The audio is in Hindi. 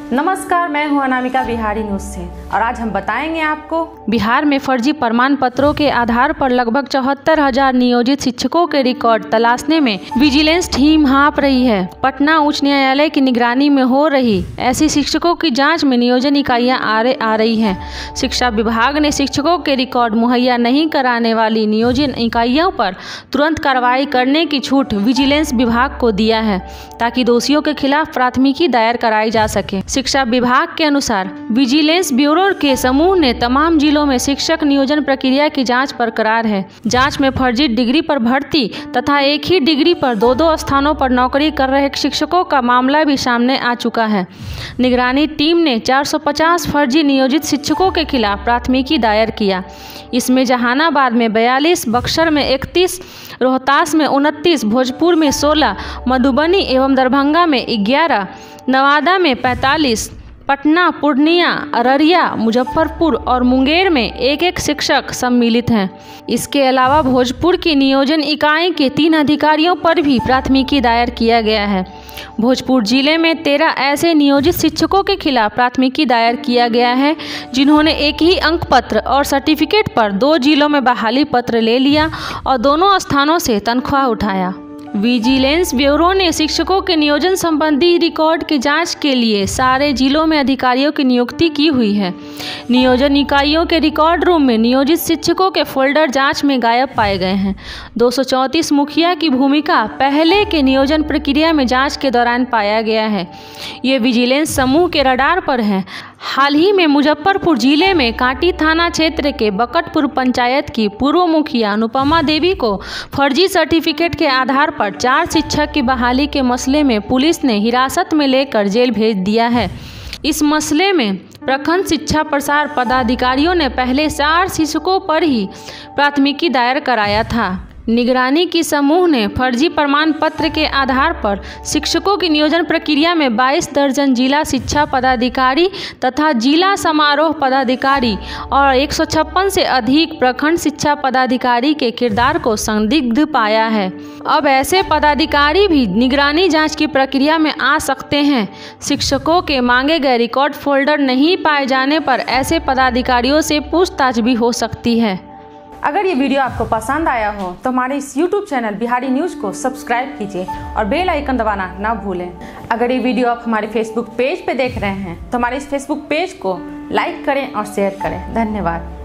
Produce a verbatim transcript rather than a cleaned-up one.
नमस्कार, मैं हूं अनामिका बिहारी न्यूज से और आज हम बताएंगे आपको बिहार में फर्जी प्रमाण पत्रों के आधार पर लगभग चौहत्तर हजार नियोजित शिक्षकों के रिकॉर्ड तलाशने में विजिलेंस टीम हाँप रही है। पटना उच्च न्यायालय की निगरानी में हो रही ऐसी शिक्षकों की जांच में नियोजन इकाइयां आ रही हैं। शिक्षा विभाग ने शिक्षकों के रिकॉर्ड मुहैया नहीं कराने वाली नियोजन इकाइयों पर तुरंत कार्रवाई करने की छूट विजिलेंस विभाग को दिया है, ताकि दोषियों के खिलाफ प्राथमिकी दायर कराई जा सके। शिक्षा विभाग के अनुसार विजिलेंस ब्यूरो के समूह ने तमाम जिलों में शिक्षक नियोजन प्रक्रिया की जांच बरकरार है। जांच में फर्जी डिग्री पर भर्ती तथा एक ही डिग्री पर दो दो स्थानों पर नौकरी कर रहे शिक्षकों का मामला भी सामने आ चुका है। निगरानी टीम ने चार सौ पचास फर्जी नियोजित शिक्षकों के खिलाफ प्राथमिकी दायर किया। इसमें जहानाबाद में बयालीस, बक्सर में इकतीस, रोहतास में उनतीस, भोजपुर में सोलह, मधुबनी एवं दरभंगा में ग्यारह, नवादा में पैंतालीस, पटना, पूर्णिया, अररिया, मुजफ्फरपुर और मुंगेर में एक एक शिक्षक सम्मिलित हैं। इसके अलावा भोजपुर की नियोजन इकाई के तीन अधिकारियों पर भी प्राथमिकी दायर किया गया है। भोजपुर जिले में तेरह ऐसे नियोजित शिक्षकों के खिलाफ प्राथमिकी दायर किया गया है, जिन्होंने एक ही अंक पत्र और सर्टिफिकेट पर दो जिलों में बहाली पत्र ले लिया और दोनों स्थानों से तनख्वाह उठाया। विजिलेंस ब्यूरो ने शिक्षकों के नियोजन संबंधी रिकॉर्ड की जांच के लिए सारे जिलों में अधिकारियों की नियुक्ति की हुई है। नियोजन इकाइयों के रिकॉर्ड रूम में नियोजित शिक्षकों के फोल्डर जांच में गायब पाए गए हैं। दो सौ चौंतीस मुखिया की भूमिका पहले के नियोजन प्रक्रिया में जांच के दौरान पाया गया है। ये विजिलेंस समूह के रडार पर है। हाल ही में मुजफ्फरपुर जिले में कांटी थाना क्षेत्र के बकटपुर पंचायत की पूर्व मुखिया अनुपमा देवी को फर्जी सर्टिफिकेट के आधार पर चार शिक्षक की बहाली के मसले में पुलिस ने हिरासत में लेकर जेल भेज दिया है। इस मसले में प्रखंड शिक्षा प्रसार पदाधिकारियों ने पहले चार शिक्षकों पर ही प्राथमिकी दायर कराया था। निगरानी की समूह ने फर्जी प्रमाण पत्र के आधार पर शिक्षकों की नियोजन प्रक्रिया में बाईस दर्जन जिला शिक्षा पदाधिकारी तथा जिला समारोह पदाधिकारी और एक सौ छप्पन से अधिक प्रखंड शिक्षा पदाधिकारी के किरदार को संदिग्ध पाया है। अब ऐसे पदाधिकारी भी निगरानी जांच की प्रक्रिया में आ सकते हैं। शिक्षकों के मांगे गए रिकॉर्ड फोल्डर नहीं पाए जाने पर ऐसे पदाधिकारियों से पूछताछ भी हो सकती है। अगर ये वीडियो आपको पसंद आया हो तो हमारे इस यूट्यूब चैनल बिहारी न्यूज को सब्सक्राइब कीजिए और बेल आइकन दबाना ना भूलें। अगर ये वीडियो आप हमारे फेसबुक पेज पे देख रहे हैं तो हमारे इस फेसबुक पेज को लाइक करें और शेयर करें। धन्यवाद।